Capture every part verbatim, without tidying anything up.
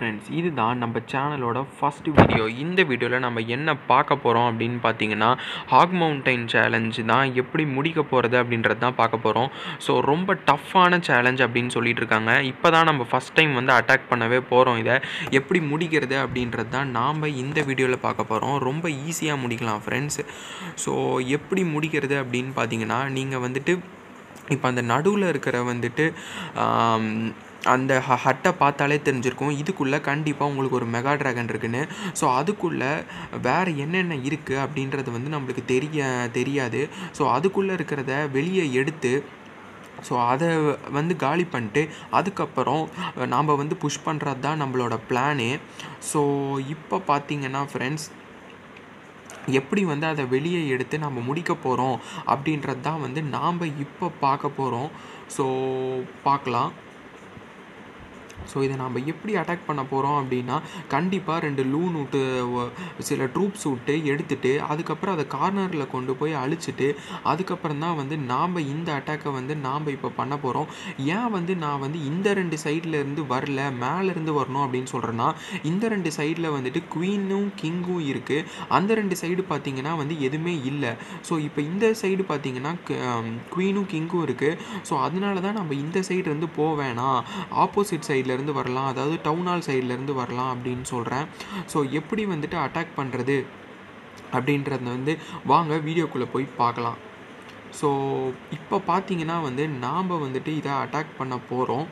Friends, இதுதான் நம்ம சேனலோட ஃபர்ஸ்ட் வீடியோ. இந்த வீடியோவில் நம்ம என்ன பார்க்க போகிறோம் அப்படின்னு பார்த்தீங்கன்னா, ஹாக் மவுண்டைன் சேலஞ்ச் தான் எப்படி முடிக்க போகிறது அப்படின்றது தான் பார்க்க போகிறோம். ஸோ ரொம்ப டஃப்பான சேலஞ்ச் அப்படின்னு சொல்லிட்டு இருக்காங்க. இப்போ தான் நம்ம ஃபஸ்ட் டைம் வந்து அட்டாக் பண்ணவே போகிறோம். இதை எப்படி முடிக்கிறது அப்படின்றது தான் நாம் இந்த வீடியோவில் பார்க்க போகிறோம். ரொம்ப ஈஸியாக முடிக்கலாம் ஃப்ரெண்ட்ஸ். ஸோ எப்படி முடிக்கிறது அப்படின்னு பார்த்தீங்கன்னா, நீங்கள் வந்துட்டு இப்போ அந்த நடுவில் இருக்கிற வந்துட்டு அந்த ஹ ஹட்டை பார்த்தாலே தெரிஞ்சிருக்கும், இதுக்குள்ளே கண்டிப்பாக உங்களுக்கு ஒரு மெகா ட்ராகன் இருக்குன்னு. ஸோ அதுக்குள்ளே வேறு என்னென்ன இருக்குது அப்படின்றது வந்து நம்மளுக்கு தெரிய தெரியாது. ஸோ அதுக்குள்ளே இருக்கிறத வெளியே எடுத்து ஸோ அதை வந்து காலி பண்ணிட்டு அதுக்கப்புறம் நாம் வந்து புஷ் பண்ணுறது தான் நம்மளோட பிளானே. ஸோ இப்போ பார்த்தீங்கன்னா ஃப்ரெண்ட்ஸ், எப்படி வந்து அதை வெளியே எடுத்து நம்ம முடிக்க போகிறோம் அப்படின்றது தான் வந்து நாம் இப்போ பார்க்க போகிறோம். ஸோ பார்க்கலாம். ஸோ இதை நாம் எப்படி அட்டாக் பண்ண போகிறோம் அப்படின்னா, கண்டிப்பாக ரெண்டு லூன் விட்டு சில ட்ரூப்ஸ் விட்டு எடுத்துகிட்டு அதுக்கப்புறம் அதை கார்னரில் கொண்டு போய் அழிச்சிட்டு அதுக்கப்புறம் தான் வந்து நாம் இந்த அட்டாக்கை வந்து நாம் இப்போ பண்ண போகிறோம். ஏன் வந்து நான் வந்து இந்த ரெண்டு சைடில் இருந்து வரல, மேலேருந்து வரணும் அப்படின்னு சொல்கிறேன்னா, இந்த ரெண்டு சைடில் வந்துட்டு குவீனும் கிங்கும் இருக்குது. அந்த ரெண்டு சைடு பார்த்திங்கன்னா வந்து எதுவுமே இல்லை. ஸோ இப்போ இந்த சைடு பார்த்திங்கன்னா குவீனும் கிங்கும் இருக்குது. ஸோ அதனால தான் நம்ம இந்த சைடு இருந்து போக வேணாம், ஆப்போசிட் சைடில் இருந்து வரலாம், அதாவது டவுன் ஹால் சைட்லேருந்து வரலாம் அப்படின்னு சொல்கிறேன். ஸோ எப்படி வந்துட்டு அட்டாக் பண்ணுறது அப்படின்றத வந்து வாங்க வீடியோக்குள்ளே போய் பார்க்கலாம். ஸோ இப்போ பார்த்தீங்கன்னா வந்து நாம் வந்துட்டு இதை அட்டாக் பண்ண போகிறோம்.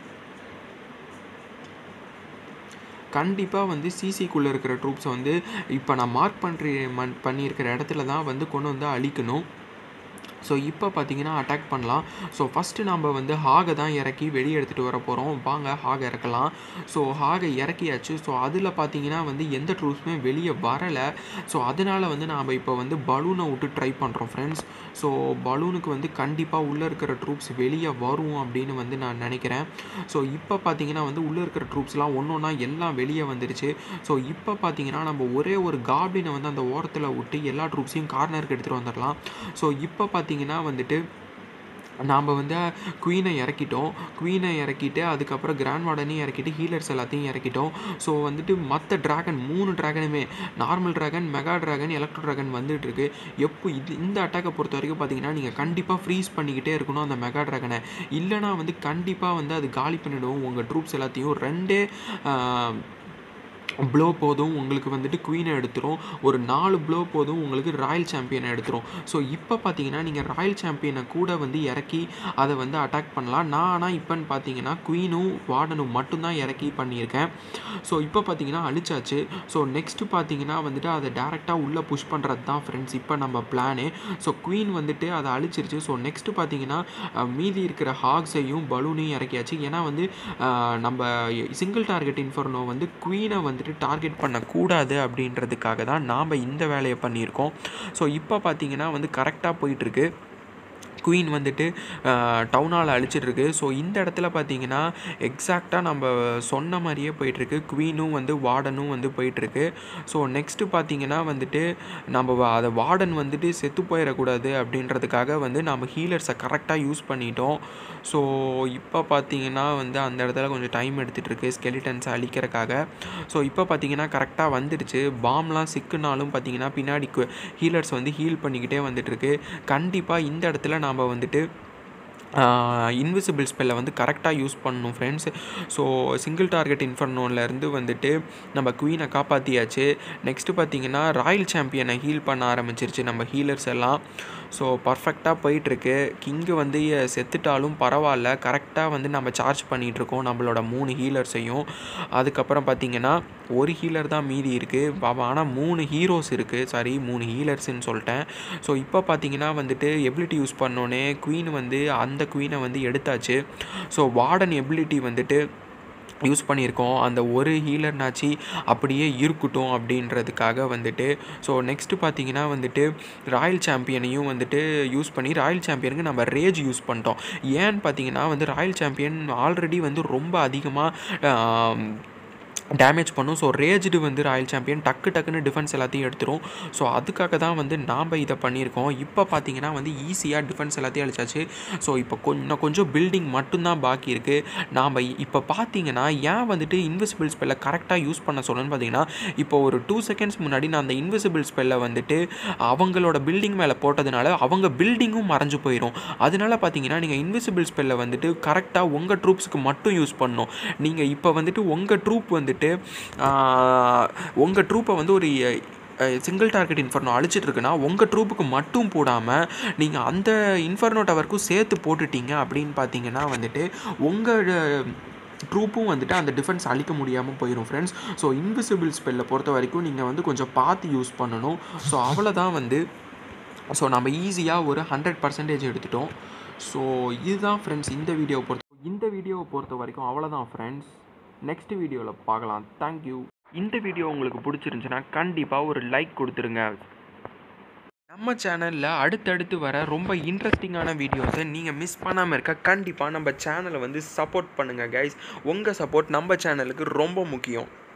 கண்டிப்பாக வந்து சிசிக்குள்ளே இருக்கிற ட்ரூப்ஸை வந்து இப்போ நான் மார்க் பண்ணுற மண் பண்ணியிருக்கிற இடத்துல தான் வந்து கொண்டு வந்து அழிக்கணும். ஸோ இப்போ பார்த்தீங்கன்னா அட்டாக் பண்ணலாம். ஸோ ஃபஸ்ட்டு நம்ம வந்து ஹாகை தான் இறக்கி வெளியே எடுத்துகிட்டு வர போகிறோம். வாங்க ஹாகை இறக்கலாம். ஸோ ஹாகை இறக்கியாச்சு. ஸோ அதில் பார்த்தீங்கன்னா வந்து எந்த ட்ரூப்ஸுமே வெளியே வரலை. ஸோ அதனால் வந்து நாம் இப்போ வந்து பலூனை விட்டு ட்ரை பண்ணுறோம் ஃப்ரெண்ட்ஸ். ஸோ பலூனுக்கு வந்து கண்டிப்பாக உள்ளே இருக்கிற ட்ரூப்ஸ் வெளியே வரும் அப்படின்னு வந்து நான் நினைக்கிறேன். ஸோ இப்போ பார்த்தீங்கன்னா வந்து உள்ளே இருக்கிற ட்ரூப்ஸ்லாம் ஒன்று ஒன்றா எல்லாம் வெளியே வந்துருச்சு. ஸோ இப்போ பார்த்தீங்கன்னா நம்ம ஒரே ஒரு காப்ளினை வந்து அந்த ஓரத்தில் விட்டு எல்லா ட்ரூப்ஸையும் கார்னருக்கு எடுத்துகிட்டு வந்துடலாம். ஸோ இப்போ பார்த்தீங்கன்னா வந்துட்டு நாம் வந்து குவீனை இறக்கிட்டோம். குவீனை இறக்கிட்டு அதுக்கப்புறம் கிராண்ட் வார்டனையும் இறக்கிட்டு ஹீலர்ஸ் எல்லாத்தையும் இறக்கிட்டோம். ஸோ வந்துட்டு மற்ற ட்ராகன் மூணு ட்ராகனுமே normal dragon, mega dragon, electro dragon வந்துட்டுருக்கு. எப்போ இது இந்த அட்டாக்கை பொறுத்த வரைக்கும் பார்த்தீங்கன்னா நீங்கள் கண்டிப்பாக ஃப்ரீஸ் பண்ணிக்கிட்டே இருக்கணும் அந்த மெகா ட்ராகனை. இல்லைனா வந்து கண்டிப்பாக வந்து அது காலி பண்ணிவிடும் உங்கள் ட்ரூப்ஸ் எல்லாத்தையும். ரெண்டே ப்ளோ போதும் உங்களுக்கு வந்துட்டு குவீனை எடுத்துரும். ஒரு நாலு ப்ளோ போதும் உங்களுக்கு ராயல் சாம்பியனை எடுத்துரும். ஸோ இப்போ பார்த்தீங்கன்னா நீங்கள் ராயல் சாம்பியனை கூட வந்து இறக்கி அதை வந்து அட்டாக் பண்ணலாம். நான் ஆனால் இப்போன்னு பார்த்தீங்கன்னா குவீனும் வார்டனும் மட்டும்தான் இறக்கி பண்ணியிருக்கேன். ஸோ இப்போ பார்த்தீங்கன்னா அழிச்சாச்சு. ஸோ நெக்ஸ்ட்டு பார்த்தீங்கன்னா வந்துட்டு அதை டேரெக்டாக உள்ளே புஷ் பண்ணுறது தான் ஃப்ரெண்ட்ஸ் இப்போ நம்ம பிளானு. ஸோ குவீன் வந்துட்டு அதை அழிச்சிருச்சு. ஸோ நெக்ஸ்ட்டு பார்த்தீங்கன்னா மீதி இருக்கிற ஹாக்ஸையும் பலூனையும் இறக்கியாச்சு. ஏன்னா வந்து நம்ம சிங்கிள் டார்கெட் இன்ஃபர்னோ வந்து குவீனை வந்துட்டு டார்கெட் பண்ணக்கூடாது அப்படின்றதுக்காக தான் நாம் இந்த வேலையை பண்ணியிருக்கோம். ஸோ இப்போ பார்த்தீங்கன்னா வந்து கரெக்டாக போயிட்டுருக்கு. குவீன் வந்துட்டு டவுன் ஹால் அழிச்சிட்ருக்கு. ஸோ இந்த இடத்துல பார்த்தீங்கன்னா எக்ஸாக்டாக நம்ம சொன்ன மாதிரியே போயிட்டுருக்கு. குவீனும் வந்து வார்டனும் வந்து போயிட்டுருக்கு. ஸோ நெக்ஸ்ட்டு பார்த்தீங்கன்னா வந்துட்டு நம்ம அதை வார்டன் வந்துட்டு செத்து போயிடக்கூடாது அப்படின்றதுக்காக வந்து நம்ம ஹீலர்ஸை கரெக்டாக யூஸ் பண்ணிட்டோம். ஸோ இப்போ பார்த்தீங்கன்னா வந்து அந்த இடத்துல கொஞ்சம் டைம் எடுத்துகிட்ருக்கு ஸ்கெலிட்டன்ஸை அழிக்கிறதுக்காக. ஸோ இப்போ பார்த்தீங்கன்னா கரெக்டாக வந்துடுச்சு. பாம்லாம் சிக்குனாலும் பார்த்தீங்கன்னா பின்னாடி ஹீலர்ஸ் வந்து ஹீல் பண்ணிக்கிட்டே வந்துட்டுருக்கு. கண்டிப்பாக இந்த இடத்துல நாம் வந்துட்டு இன்விசிபிள் ஸ்பெல்லை வந்து கரெக்டாக யூஸ் பண்ணணும் ஃப்ரெண்ட்ஸ். ஸோ சிங்கிள் டார்கெட் இன்ஃபர்னோலேருந்து வந்துட்டு நம்ம குவீனை காப்பாற்றியாச்சு. நெக்ஸ்ட்டு பார்த்திங்கன்னா ராயல் சாம்பியனை ஹீல் பண்ண ஆரம்பிச்சிருச்சு நம்ம ஹீலர்ஸ் எல்லாம். ஸோ பர்ஃபெக்டாக போயிட்டுருக்கு. கிங்கு வந்து செத்துட்டாலும் பரவாயில்ல, கரெக்டாக வந்து நம்ம சார்ஜ் பண்ணிகிட்ருக்கோம் நம்மளோட மூணு ஹீலர்ஸையும். அதுக்கப்புறம் பார்த்திங்கன்னா ஒரு ஹீலர் தான் மீதி இருக்குது. ஆனால் மூணு ஹீரோஸ் இருக்குது, சாரி மூணு ஹீலர்ஸ்ன்னு சொல்லிட்டேன். ஸோ இப்போ பார்த்திங்கன்னா வந்துட்டு எபிலிட்டி யூஸ் பண்ணோன்னே குவீன் வந்து அந்த குவீனை வந்து எடுத்தாச்சு. ஸோ வார்டன் எபிலிட்டி வந்துட்டு யூஸ் பண்ணியிருக்கோம். அந்த ஒரு ஹீலர்னாச்சு அப்படியே இருக்கட்டும் அப்படின்றதுக்காக வந்துட்டு. ஸோ நெக்ஸ்ட்டு பார்த்தீங்கன்னா வந்துட்டு ராயல் சாம்பியனையும் வந்துட்டு யூஸ் பண்ணி ராயல் சாம்பியனுக்கு நம்ம ரேஜ் யூஸ் பண்ணிட்டோம். ஏன்னு பார்த்தீங்கன்னா வந்து ராயல் சாம்பியன் ஆல்ரெடி வந்து ரொம்ப அதிகமாக டேமேஜ் பண்ணும். ஸோ ரேஜ்டு வந்து ராயல் சாம்பியன் டக்கு டக்குன்னு டிஃபென்ஸ் எல்லாத்தையும் எடுத்துரும். ஸோ அதுக்காக தான் வந்து நாம் இதை பண்ணியிருக்கோம். இப்போ பார்த்தீங்கன்னா வந்து ஈஸியாக டிஃபென்ஸ் எல்லாத்தையும் அழிச்சாச்சு. ஸோ இப்போ கொஞ்சம் கொஞ்சம் பில்டிங் மட்டும்தான் பாக்கி இருக்குது. நாம் இப்போ பார்த்தீங்கன்னா ஏன் வந்துட்டு இன்விசிபிள் ஸ்பெல்லை கரெக்டாக யூஸ் பண்ண சொல்லணும்னு பார்த்தீங்கன்னா, இப்போ ஒரு டூ செகண்ட்ஸ் முன்னாடி நான் அந்த இன்விசிபிள் ஸ்பெல்லை வந்துட்டு அவங்களோட பில்டிங் மேலே போட்டதுனால அவங்க பில்டிங்கும் மறைஞ்சு போயிடும். அதனால பார்த்தீங்கன்னா நீங்கள் இன்விசிபிள் ஸ்பெல்லை வந்துட்டு கரெக்டாக உங்கள் ட்ரூப்ஸுக்கு மட்டும் யூஸ் பண்ணணும். நீங்கள் இப்போ வந்துட்டு உங்கள் ட்ரூப் வந்துட்டு உங்கள் ட்ரூப்பை வந்து ஒரு சிங்கிள் டார்கெட் இன்ஃபர்னோ அழிச்சிட்டு இருக்குன்னா உங்கள் ட்ரூப்புக்கு மட்டும் போடாமல் நீங்கள் அந்த இன்ஃபர்னோ டவருக்கும் சேர்த்து போட்டுட்டீங்க அப்படின்னு பார்த்தீங்கன்னா வந்துட்டு உங்கள் ட்ரூப்பும் வந்துட்டு அந்த டிஃபென்ஸ் அழிக்க முடியாமல் போயிடும் ஃப்ரெண்ட்ஸ். ஸோ இன்விசிபிள் ஸ்பெல்லை பொறுத்த வரைக்கும் நீங்கள் வந்து கொஞ்சம் பார்த்து யூஸ் பண்ணணும். ஸோ அவ்வளோதான் வந்து ஸோ நம்ம ஈஸியாக ஒரு ஹண்ட்ரட் பர்சன்டேஜ் எடுத்துட்டோம். ஸோ இதுதான் ஃப்ரெண்ட்ஸ் இந்த வீடியோவை பொறுத்த இந்த வீடியோவை பொறுத்த வரைக்கும் அவ்வளோதான் ஃப்ரெண்ட்ஸ். நெக்ஸ்ட் வீடியோவில் பார்க்கலாம். தேங்க்யூ. இந்த வீடியோ உங்களுக்கு பிடிச்சிருந்துச்சுன்னா கண்டிப்பாக ஒரு லைக் கொடுத்துருங்க. நம்ம சேனலில் அடுத்தடுத்து வர ரொம்ப இன்ட்ரெஸ்டிங்கான வீடியோஸை நீங்கள் மிஸ் பண்ணாமல் இருக்க கண்டிப்பாக நம்ம சேனலை வந்து சப்போர்ட் பண்ணுங்கள் கைஸ். உங்கள் சப்போர்ட் நம்ம சேனலுக்கு ரொம்ப முக்கியம்.